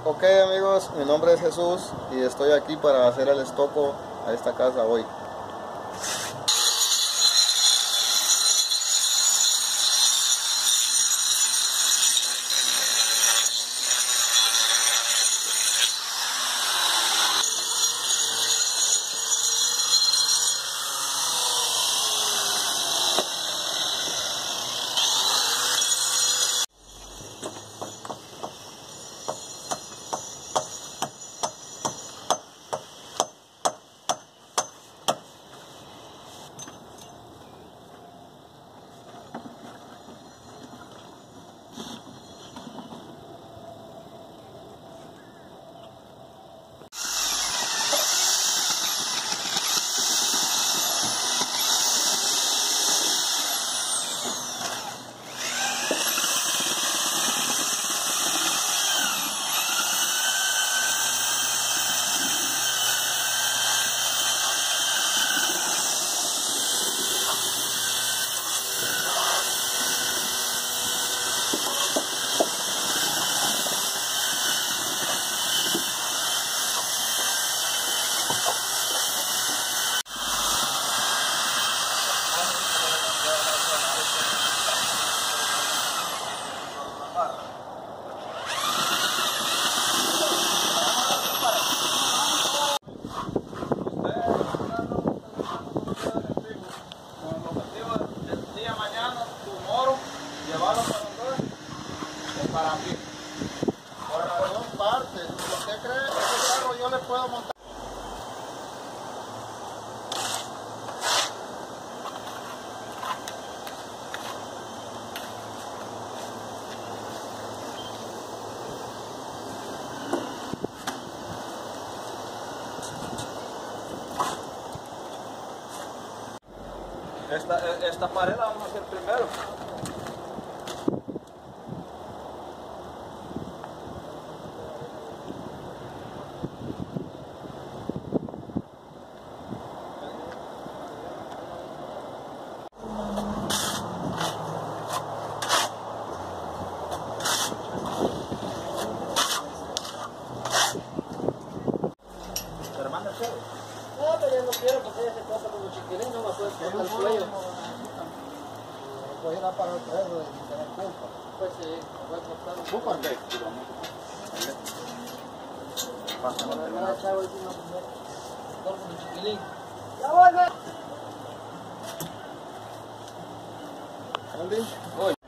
Ok amigos, mi nombre es Jesús y estoy aquí para hacer el estoco a esta casa hoy. Para mí. Por dos partes. ¿Usted cree que ese carro yo le puedo montar? Esta pared la vamos a hacer primero. No, pero yo no quiero porque ella se pasa como chiquilín, no me puede cortar el cuello. Voy a ir a parar el perro y tener culpa. Pues sí, voy a cortar un ¿Culpa qué? poco. Me voy a echar encima primero. Corto como chiquilín. ¡Ya vuelve! Voy.